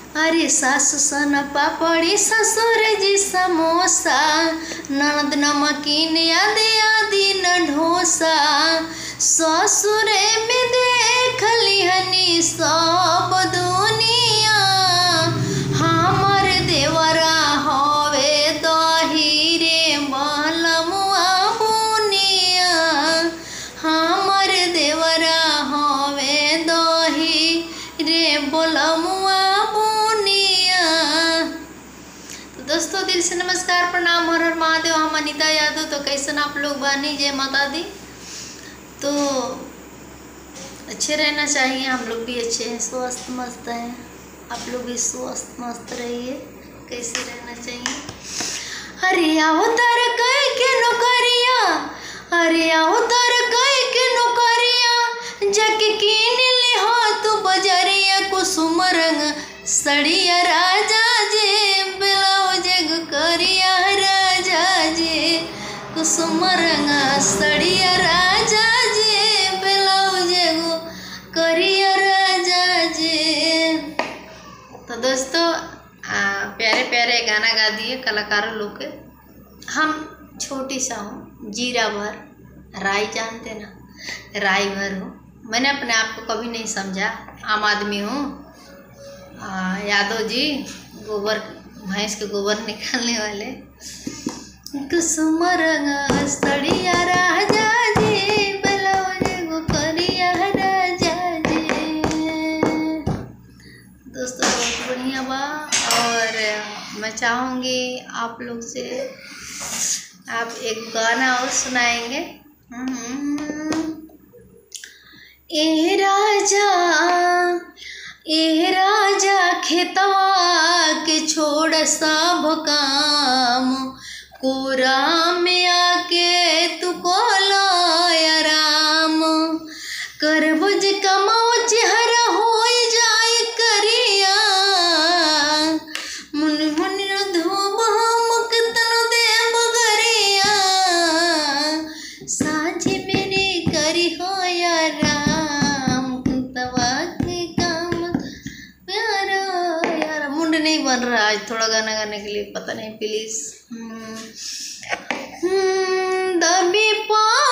अरे सासु सन पापड़ी ससुर जी समोसा ननद नमकीन आदि आदि न ढोसा ससुरे में देख लिहनी सब दुनिया हमर देवरा हवे दही रे बलमुआ बुनिया हमर देवरा हवे दही रे बलमुआ। दोस्तों दिल से नमस्कार, प्रणाम, हर हर महादेव। हम अनीता यादव। तो कैसन आप लोग बानी? जय माता दी। तो अच्छे रहना चाहिए, हम लोग भी अच्छे हैं, स्वस्थ मस्त हैं। आप लोग भी स्वस्थ मस्त रहिए। कैसे रहना चाहिए? अरे आओ तार कई के नौकरिया, अरे आओ तार कई के नौकरिया जाके कीन ले हो तू बजरिया कुसुम रंग सड़िया राजा जे करिया राजा जे कुसुम रंग सड़िया राजा जे ब्लाउज गो करिया राजा जे। तो दोस्तों प्यारे प्यारे गाना गा दिए कलाकारों लोग के। हम छोटी सा हूँ, जीरा भर राई, जानते ना, राई भर हूँ। मैंने अपने आप को कभी नहीं समझा, आम आदमी हूँ। यादव जी गोबर, भैंस के गोबर निकालने वाले। कुसुम रंग सड़िया राजा जी ब्लाउज गो करिया राजा जी। दोस्तों बहुत बढ़िया बा। और मैं चाहूँगी आप लोग से आप एक गाना और सुनाएंगे। ए राजा खेतवा के छोड़ सब काम कोरा में आके तू कोला आराम करबो जे कमाओ चेहरा हो जाए करिया मुन मुन धोब हम कितनो देव गरिया साझे मेरे करी हो राम तवा के काम प्यारा यार। मुंड नहीं बन रहा आज थोड़ा गाना गाने के लिए, पता नहीं, प्लीज। दबी पा